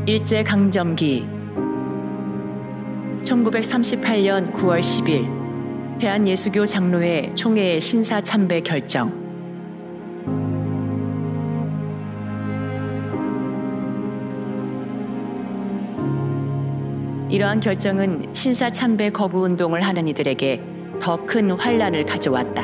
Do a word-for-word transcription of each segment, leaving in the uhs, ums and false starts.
일제강점기 천구백삼십팔 년 구월 십일 대한예수교 장로회 총회 신사참배 결정. 이러한 결정은 신사참배 거부운동을 하는 이들에게 더 큰 환란을 가져왔다.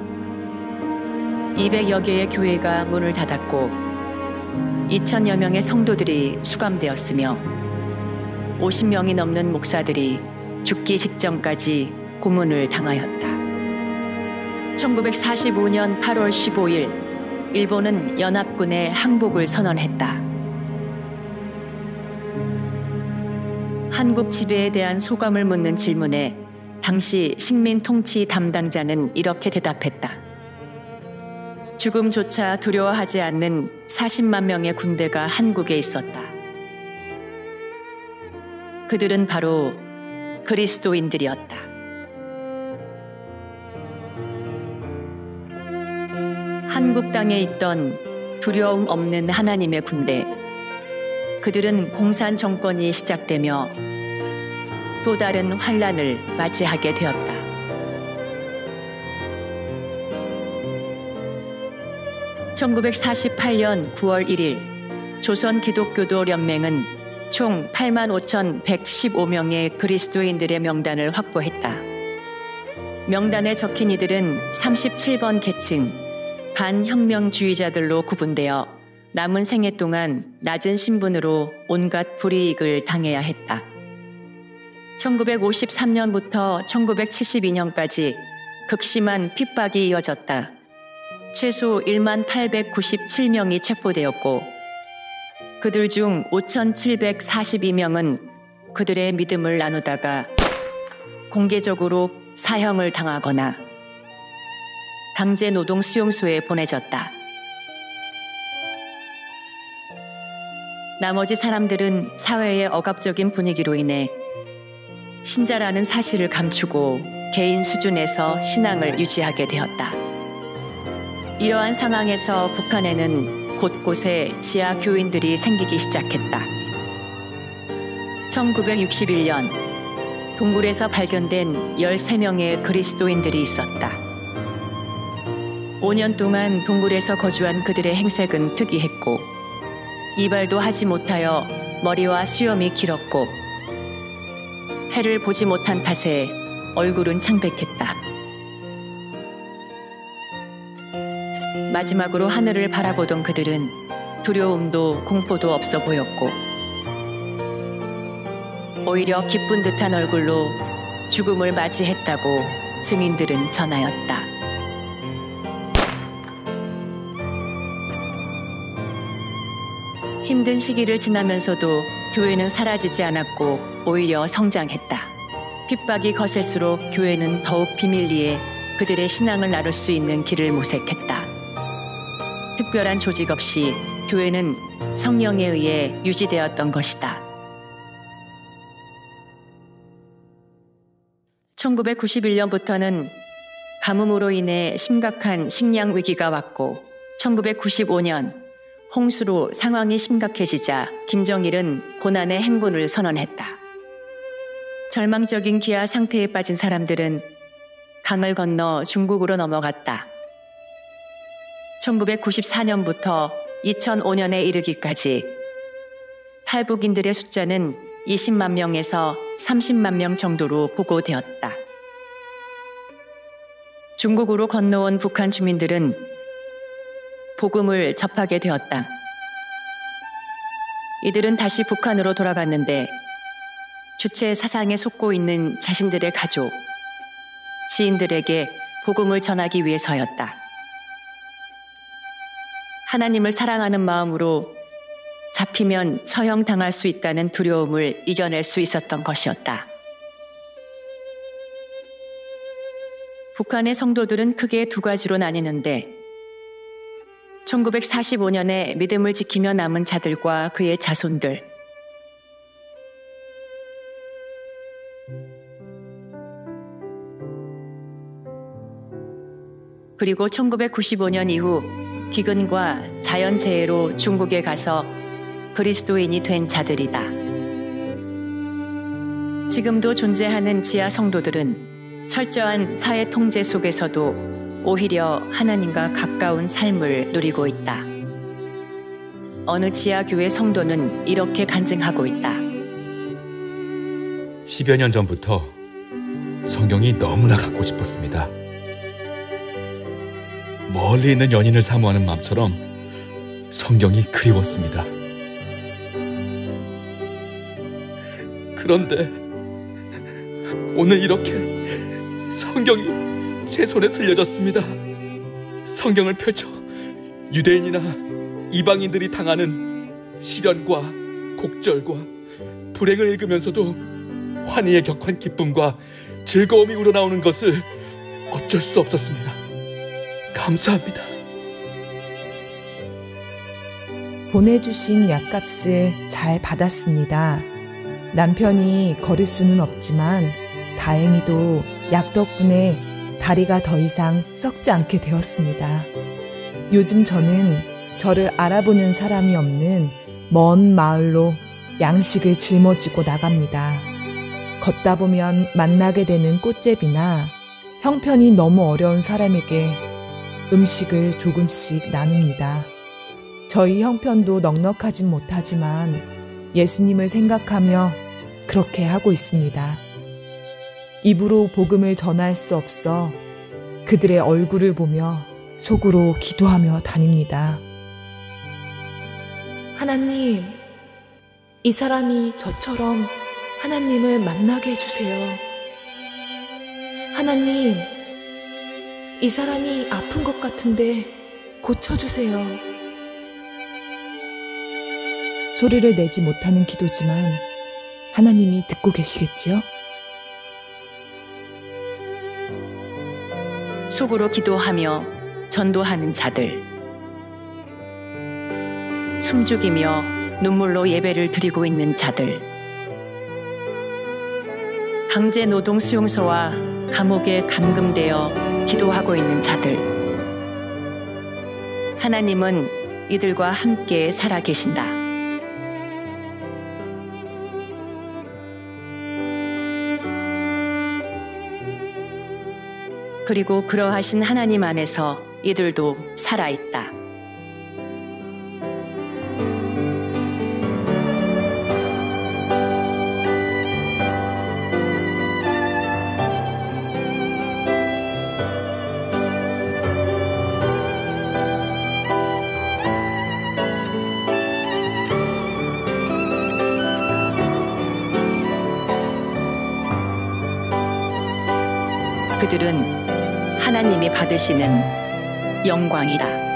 이백여 개의 교회가 문을 닫았고 이천여 명의 성도들이 수감되었으며 오십 명이 넘는 목사들이 죽기 직전까지 고문을 당하였다. 천구백사십오 년 팔월 십오일 일본은 연합군의 항복을 선언했다. 한국 지배에 대한 소감을 묻는 질문에 당시 식민 통치 담당자는 이렇게 대답했다. 죽음조차 두려워하지 않는 사십만 명의 군대가 한국에 있었다. 그들은 바로 그리스도인들이었다. 한국 땅에 있던 두려움 없는 하나님의 군대. 그들은 공산 정권이 시작되며 또 다른 환란을 맞이하게 되었다. 천구백사십팔 년 구월 일일 조선기독교도연맹은 총 팔만 오천백십오 명의 그리스도인들의 명단을 확보했다. 명단에 적힌 이들은 삼십칠 번 계층 반혁명주의자들로 구분되어 남은 생애 동안 낮은 신분으로 온갖 불이익을 당해야 했다. 천구백오십삼 년부터 천구백칠십이 년까지 극심한 핍박이 이어졌다. 최소 일만 팔백구십칠 명이 체포되었고 그들 중 오천칠백사십이 명은 그들의 믿음을 나누다가 공개적으로 사형을 당하거나 강제노동 수용소에 보내졌다. 나머지 사람들은 사회의 억압적인 분위기로 인해 신자라는 사실을 감추고 개인 수준에서 신앙을 유지하게 되었다. 이러한 상황에서 북한에는 곳곳에 지하 교인들이 생기기 시작했다. 천구백육십일 년 동굴에서 발견된 열세 명의 그리스도인들이 있었다. 오 년 동안 동굴에서 거주한 그들의 행색은 특이했고 이발도 하지 못하여 머리와 수염이 길었고 해를 보지 못한 탓에 얼굴은 창백했다. 마지막으로 하늘을 바라보던 그들은 두려움도 공포도 없어 보였고 오히려 기쁜 듯한 얼굴로 죽음을 맞이했다고 증인들은 전하였다. 힘든 시기를 지나면서도 교회는 사라지지 않았고 오히려 성장했다. 핍박이 거셀수록 교회는 더욱 비밀리에 그들의 신앙을 나눌 수 있는 길을 모색했다. 특별한 조직 없이 교회는 성령에 의해 유지되었던 것이다. 천구백구십일 년부터는 가뭄으로 인해 심각한 식량 위기가 왔고 천구백구십오 년 홍수로 상황이 심각해지자 김정일은 고난의 행군을 선언했다. 절망적인 기아 상태에 빠진 사람들은 강을 건너 중국으로 넘어갔다. 천구백구십사 년부터 이천오 년에 이르기까지 탈북인들의 숫자는 이십만 명에서 삼십만 명 정도로 보고되었다. 중국으로 건너온 북한 주민들은 복음을 접하게 되었다. 이들은 다시 북한으로 돌아갔는데 주체 사상에 속고 있는 자신들의 가족, 지인들에게 복음을 전하기 위해서였다. 하나님을 사랑하는 마음으로 잡히면 처형당할 수 있다는 두려움을 이겨낼 수 있었던 것이었다. 북한의 성도들은 크게 두 가지로 나뉘는데 천구백사십오 년에 믿음을 지키며 남은 자들과 그의 자손들, 그리고 천구백구십오 년 이후 기근과 자연재해로 중국에 가서 그리스도인이 된 자들이다. 지금도 존재하는 지하 성도들은 철저한 사회 통제 속에서도 오히려 하나님과 가까운 삶을 누리고 있다. 어느 지하교회 성도는 이렇게 간증하고 있다. 십여 년 전부터 성경이 너무나 갖고 싶었습니다. 멀리 있는 연인을 사모하는 마음처럼 성경이 그리웠습니다. 그런데 오늘 이렇게 성경이 제 손에 들려졌습니다. 성경을 펼쳐 유대인이나 이방인들이 당하는 시련과 곡절과 불행을 읽으면서도 환희에 격한 기쁨과 즐거움이 우러나오는 것을 어쩔 수 없었습니다. 감사합니다. 보내주신 약값을 잘 받았습니다. 남편이 거릴 수는 없지만 다행히도 약 덕분에 다리가 더 이상 썩지 않게 되었습니다. 요즘 저는 저를 알아보는 사람이 없는 먼 마을로 양식을 짊어지고 나갑니다. 걷다 보면 만나게 되는 꽃제비나 형편이 너무 어려운 사람에게 음식을 조금씩 나눕니다. 저희 형편도 넉넉하진 못하지만 예수님을 생각하며 그렇게 하고 있습니다. 입으로 복음을 전할 수 없어 그들의 얼굴을 보며 속으로 기도하며 다닙니다. 하나님, 이 사람이 저처럼 하나님을 만나게 해주세요. 하나님, 이 사람이 아픈 것 같은데 고쳐주세요. 소리를 내지 못하는 기도지만 하나님이 듣고 계시겠지요? 속으로 기도하며 전도하는 자들, 숨죽이며 눈물로 예배를 드리고 있는 자들, 강제 노동 수용소와 감옥에 감금되어 기도하고 있는 자들, 하나님은 이들과 함께 살아계신다. 그리고 그러하신 하나님 안에서 이들도 살아있다. 그들은 하나님이 받으시는 영광이다.